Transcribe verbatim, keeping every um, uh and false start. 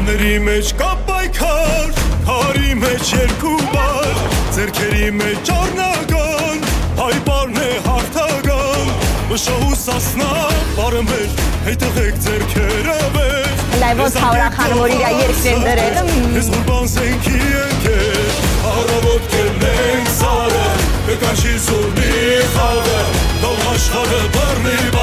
Լեռների մեջ կա պայքար, քարի մեջ երկու բար, ձեռքերի մեջ առնական, հայ պարն է հաղթական, մշահու սասնա պարը մեր, հետըղեք ձեռքերը վեր, Լայվոց հավրախանը, որ իրա երկրեն դրել Ես ուրբան սենքի ընկեր, առավոտ կելնենք սարը, կկանչի զուրնի խաղը, դող աշխարը բռնի